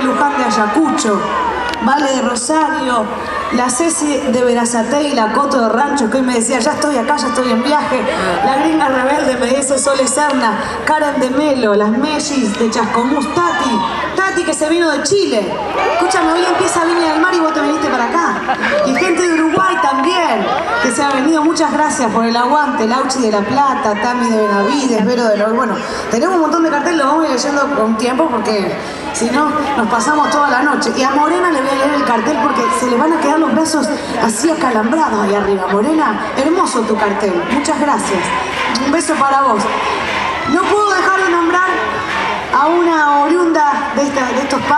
Luján de Ayacucho, Vale de Rosario, la Ceci de Verazategui, la Coto de Rancho, que hoy me decía, ya estoy acá, ya estoy en viaje. La Gringa Rebelde me dice Sole Serna, Karen de Melo, las Mellis de Chascomús, Tati que se vino de Chile. Escúchame, hoy empieza Viña del Mar y vos te viniste para acá. Y gente de Uruguay también, que se ha venido. Muchas gracias por el aguante. Lauchi de La Plata, Tami de Benavides, Vero de los... Bueno, tenemos un montón de carteles, lo vamos a ir leyendo con tiempo porque si no nos pasamos toda la noche. Y a Morena le voy a leer el cartel porque se le van a quedar los brazos así acalambrados ahí arriba. Morena, hermoso tu cartel. Muchas gracias. Un beso para vos. No puedo dejar de nombrar a una oriunda de estos